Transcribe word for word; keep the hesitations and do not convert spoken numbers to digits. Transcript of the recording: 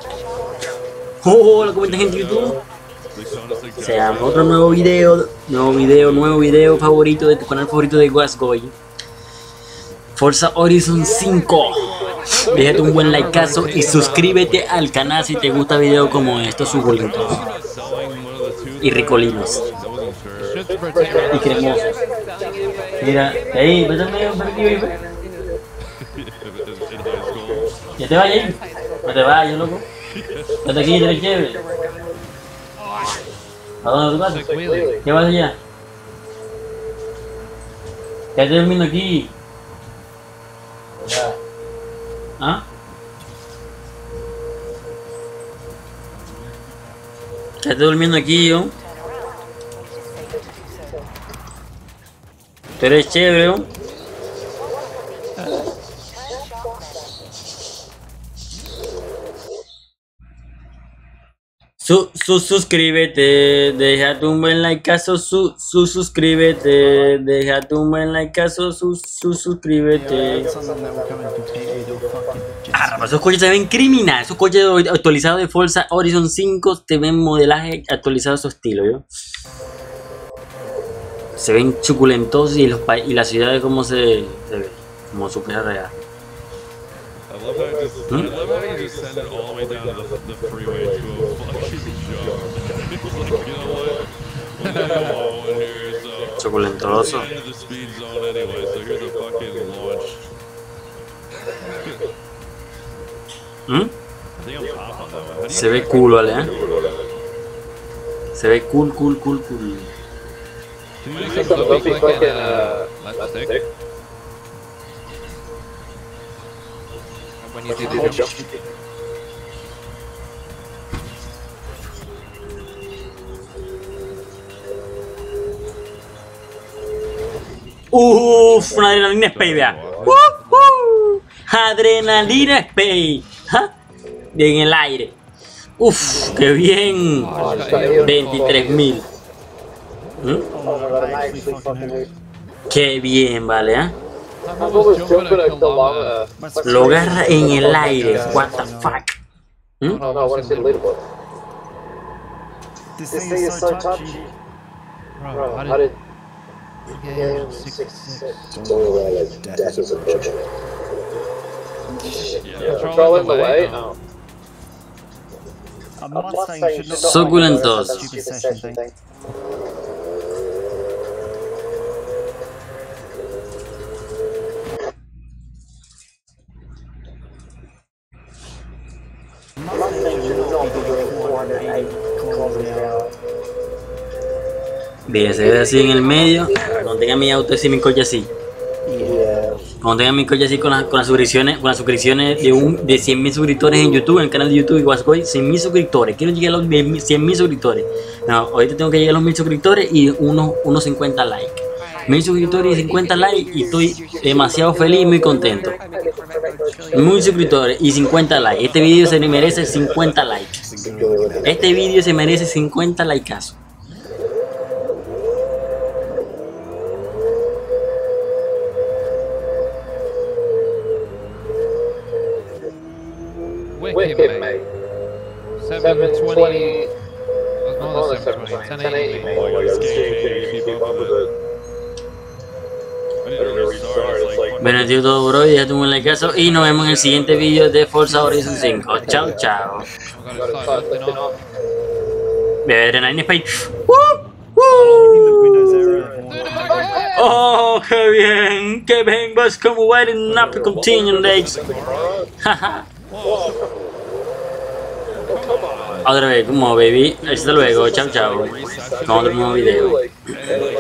Oh, lo comentan en YouTube. Sea otro nuevo video, nuevo video, nuevo video favorito de tu canal favorito de Wasgoy. Forza Horizon cinco. Déjate un buen likeazo y suscríbete al canal si te gusta videos como estos suculentos y ricolinos y cremosos. Mira, ahí, vete medio por aquí, baby. Ya te vayas, no te vayas, loco. Vete aquí, te chévere. ¿A dónde vas? ¿Qué vas allá? Quédate durmiendo aquí. ¿Ah? Quédate durmiendo aquí, yo. Tú eres chévere, yo. Su, su, suscríbete, déjate un buen likeazo, su, su, suscríbete, déjate un buen likeazo, su, su, suscríbete. Ah, esos coches se ven criminales, esos coches actualizados de Forza Horizon cinco te ven modelaje actualizado a su estilo, ¿yo? Se ven suculentosos y, los y la ciudad como se, se ve, como su casa real. I love how I just, ¿Mm? I love how you just send it all the way down to the, the freeway to a fucking jump. It's like, you know what? We'll go on here, so Suculentoso. we're into the speed zone anyway, so here's a fucking launch. ¿Mm? I think I'm top on that one. How do you Se ve cool, vale, eh. Se ve cool, cool, cool, cool. do you do some double click and uh, left stick? When you do the jump. Uff, una adrenalina spray, vea. Uh, uh, adrenalina spray. ¿Ja? En el aire. Uff, qué bien. veintitrés mil. ¿Mm? Qué bien, vale, ¿eh? Lo agarra en el aire. What the fuck. ¿Mm? No, no, I want to see the leaderboard. This This thing thing is so touchy. Bro, Bro, how how did... did... Yeah, Yeah, six, six, six. six. It's only around like death is approaching. Yeah, Control in the way? No. A A Mustang should not Suculentos. be a stupid session thing. Mustang should not be doing four hundred eighty kilometers an hour. Bien, se ve así en el medio. Cuando tenga mi auto así, mi coche así. Yeah. Cuando tenga mi coche así con, la, con las suscripciones, con las suscripciones de, un, de cien mil suscriptores en YouTube, en el canal de YouTube de Wasgoy, cien mil suscriptores. Quiero llegar a los cien mil suscriptores. No, ahorita tengo que llegar a los mil suscriptores y unos, unos cincuenta likes. Mil suscriptores y cincuenta likes y estoy demasiado feliz y muy contento. Mil suscriptores y cincuenta likes. Este video se merece cincuenta likes. Este video se merece cincuenta likeazos. Wicked, mate. seven twenty. No, no, seven twenty. ten eighty. Oh my god, it's keep up with it. I need to restart. It's like... Bueno, tío, todo bro, y déjate un likeazo y nos vemos en el siguiente video de Forza Horizon cinco. Chao, chao. De Adrenaline Spray. ¡Woo! ¡Woo! Oh, qué bien, qué bien, vas como waiting up to continue legs. Jaja. Otra vez, como baby. Hasta luego, chao, chao. Con otro nuevo video.